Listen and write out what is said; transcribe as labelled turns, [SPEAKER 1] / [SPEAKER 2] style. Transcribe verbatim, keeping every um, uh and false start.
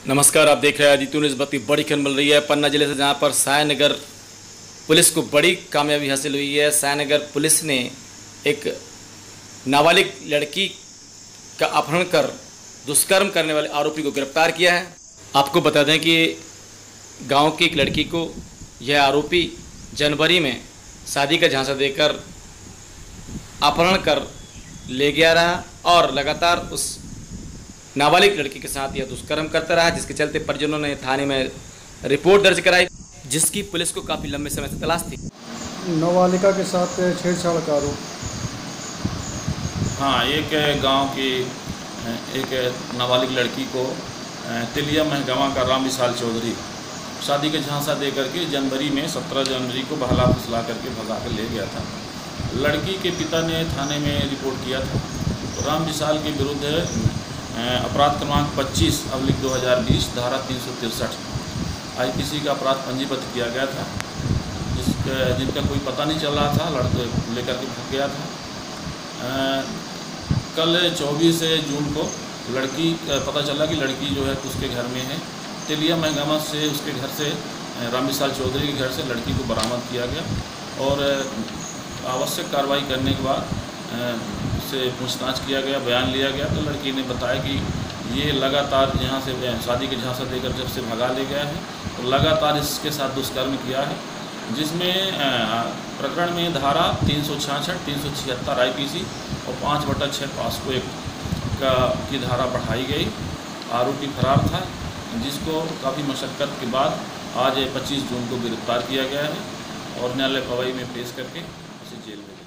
[SPEAKER 1] नमस्कार, आप देख रहे हैं आदित्य न्यूज़। बहुत ही बड़ी खबर मिल रही है पन्ना जिले से, जहां पर सायनगर पुलिस को बड़ी कामयाबी हासिल हुई है। सायनगर पुलिस ने एक नाबालिग लड़की का अपहरण कर दुष्कर्म करने वाले आरोपी को गिरफ्तार किया है। आपको बता दें कि गांव की एक लड़की को यह आरोपी जनवरी में शादी का झांसा देकर अपहरण कर ले गया रहा और लगातार उस नाबालिग लड़की के साथ यह दुष्कर्म करता रहा, जिसके चलते परिजनों ने थाने में रिपोर्ट दर्ज कराई, जिसकी पुलिस को काफ़ी लंबे समय से तलाश थी।
[SPEAKER 2] नाबालिगा के साथ छेड़छाड़ का आरोप।
[SPEAKER 3] हाँ, एक गांव की एक नाबालिग लड़की को तिलिया महगमा का राम विशाल चौधरी शादी के झांसा दे करके जनवरी में सत्रह जनवरी को बहला फुसला करके भगा कर ले गया था। लड़की के पिता ने थाने में रिपोर्ट किया था, तो राम विशाल के विरुद्ध अपराध क्रमांक पच्चीस अब्लिक दो हज़ार बीस धारा तीन सौ तिरसठ आईपीसी का अपराध पंजीबद्ध किया गया था, जिसका जिनका कोई पता नहीं चल रहा था, लड़के लेकर के भाग गया था। आ, कल चौबीस जून को लड़की पता चला कि लड़की जो है उसके घर में है। तिलिया महगमा से उसके घर से राम विशाल चौधरी के घर से लड़की को बरामद किया गया और आवश्यक कार्रवाई करने के बाद से पूछताछ किया गया, बयान लिया गया। तो लड़की ने बताया कि ये लगातार यहाँ से शादी के झांसा देकर जब से भगा ले गया है, तो लगातार इसके साथ दुष्कर्म किया है, जिसमें प्रकरण में धारा तीन सौ छियासठ तीन सौ छिहत्तर आई पी सी और पाँच बटा छः पास्को एक्ट का की धारा बढ़ाई गई। आरोपी फरार था, जिसको काफ़ी मशक्क़त के बाद आज पच्चीस जून को गिरफ्तार किया गया है और न्यायालय पवई में पेश करके उसे जेल में